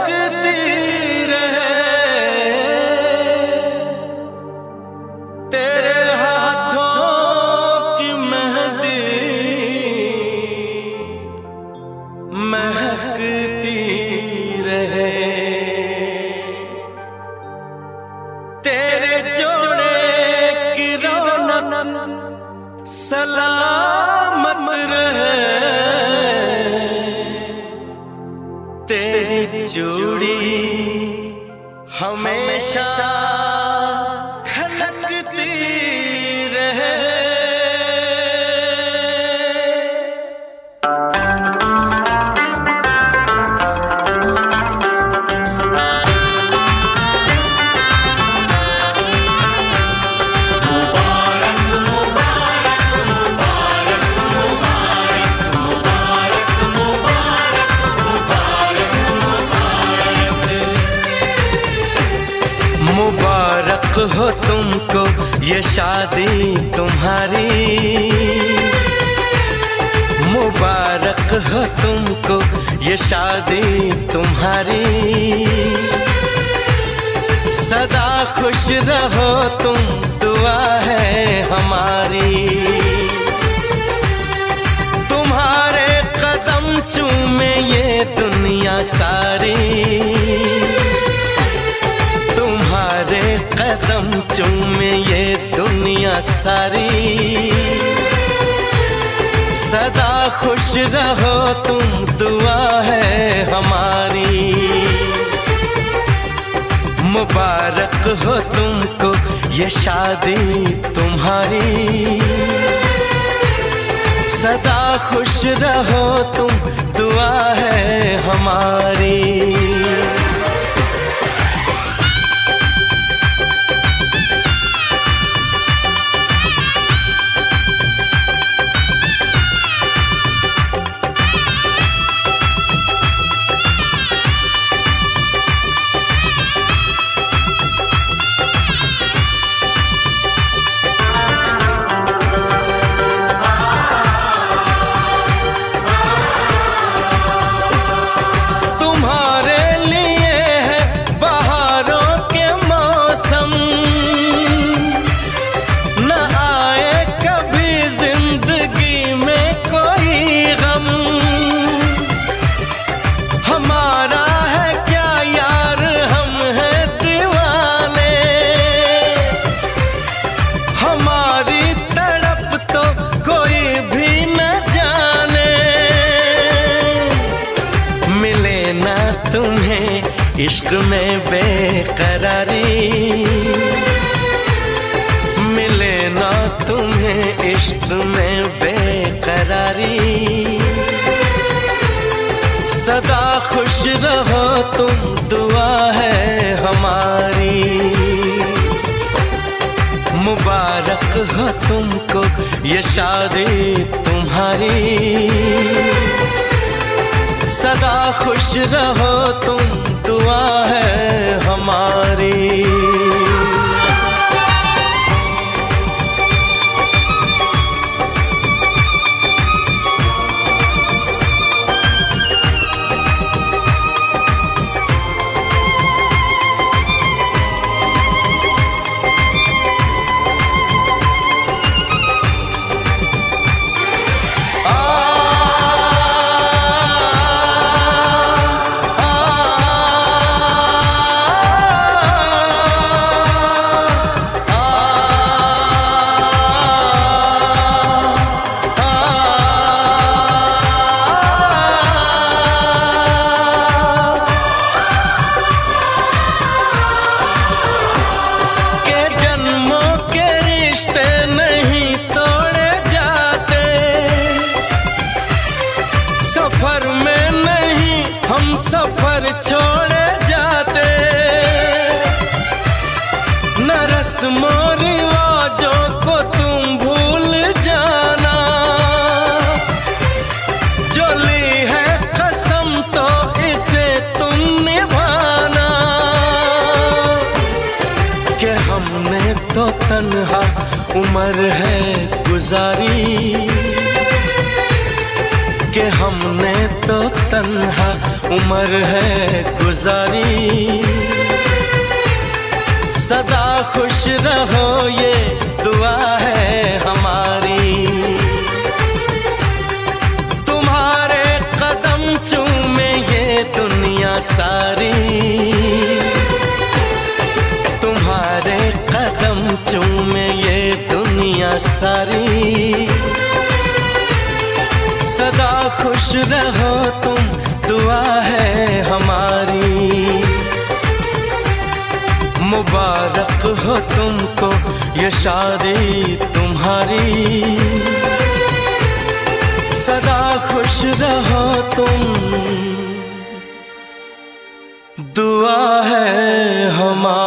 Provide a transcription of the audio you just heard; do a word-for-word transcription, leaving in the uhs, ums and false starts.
महकती रहे तेरे हाथों की मेहंदी, महकती रहे तेरे जोड़े की रौनक सलामत रहे, तेरी चूड़ी हमेशा खनकती रहे। मुबारक हो तुमको ये शादी तुम्हारी, मुबारक हो तुमको ये शादी तुम्हारी, सदा खुश रहो तुम दुआ है हमारी। तुम्हारे कदम चूमे ये दुनिया सारी, तुम्हारे कदम चूमे ये दुनिया सारी, सदा खुश रहो तुम दुआ है हमारी। मुबारक हो तुमको ये शादी तुम्हारी, सदा खुश रहो तुम दुआ है हमारी। तुम्हें इश्क में बेकरारी, मिले ना तुम्हें इश्क में बेकरारी, सदा खुश रहो तुम दुआ है हमारी। मुबारक हो तुमको ये शादी तुम्हारी, सदा खुश रहो तुम दुआ है हमारी। सफर में नहीं हम सफर छोड़े जाते, न रस्मों रिवाजों को तुम भूल जाना, जो ली है कसम तो इसे तुम निभाना, कि हमने तो तन्हा उम्र है गुजारी, कि हमने तो तन्हा उम्र है गुजारी। सदा खुश रहो ये दुआ है हमारी। तुम्हारे कदम चूमे ये दुनिया सारी। तुम्हारे कदम चूमे ये दुनिया सारी। सदा खुश रहो तुम दुआ है हमारी। मुबारक हो तुमको ये शादी तुम्हारी। सदा खुश रहो तुम दुआ है हमारी।